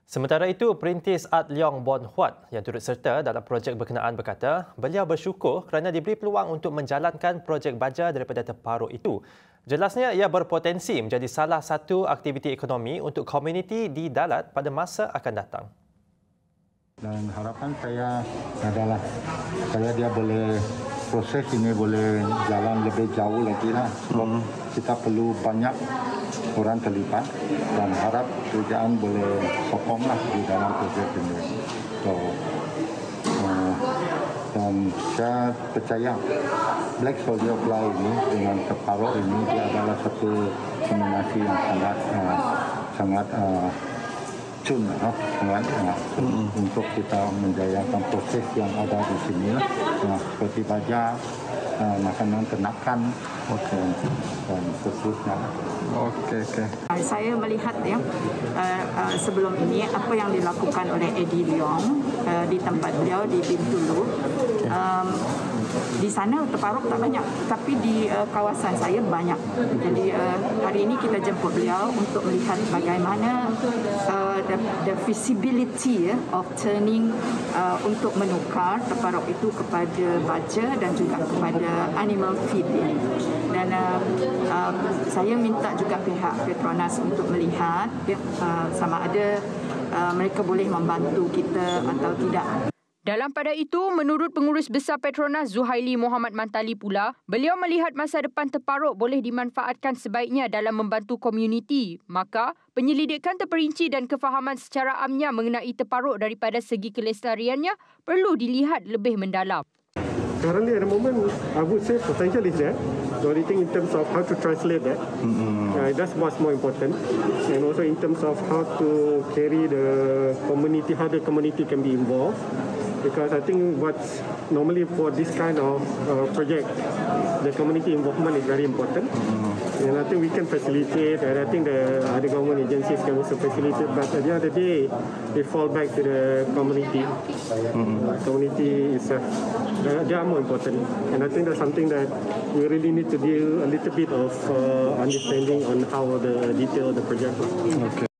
Sementara itu, Perintis Art Leong Bon Huat yang turut serta dalam projek berkenaan berkata beliau bersyukur kerana diberi peluang untuk menjalankan projek baja daripada terparuk itu. Jelasnya ia berpotensi menjadi salah satu aktiviti ekonomi untuk komuniti di Dalat pada masa akan datang. Dan harapan saya adalah supaya dia boleh proses ini boleh jalan lebih jauh lagi lah. Sebab kita perlu banyak orang terlibat dan harap kerajaan boleh sokonglah di dalam projek ini. Dan saya percaya Black Soldier Fly ini dengan terparuk ini dia adalah satu kombinasi yang sangat untuk kita menjayakan proses yang ada di sini seperti baja, makanan ternakan dan seterusnya. Saya melihat sebelum ini apa yang dilakukan oleh Eddie Leong di tempat beliau di Bintulu. Di sana terparuk tak banyak, tapi di kawasan saya banyak. Jadi hari ini kita jemput beliau untuk melihat bagaimana the feasibility of turning untuk menukar terparuk itu kepada baja dan juga kepada animal feed ini. Dan saya minta juga pihak Petronas untuk melihat sama ada mereka boleh membantu kita atau tidak. Dalam pada itu, menurut Pengurus Besar Petronas Zuhaili Mohamad Mantali pula, beliau melihat masa depan terparuk boleh dimanfaatkan sebaiknya dalam membantu komuniti. Maka, penyelidikan terperinci dan kefahaman secara amnya mengenai terparuk daripada segi kelestariannya perlu dilihat lebih mendalam. Currently, at the moment, I would say potential is there. The only thing in terms of how to translate that, that's what's more important. And also in terms of how to carry the community, how the community can be involved. Because I think what's normally for this kind of project, the community involvement is very important. And I think we can facilitate, and I think the other government agencies can also facilitate. But at the end of the day, they fall back to the community. Community itself, they are more important. And I think that's something that we really need to do a little bit of understanding on how the detail of the project.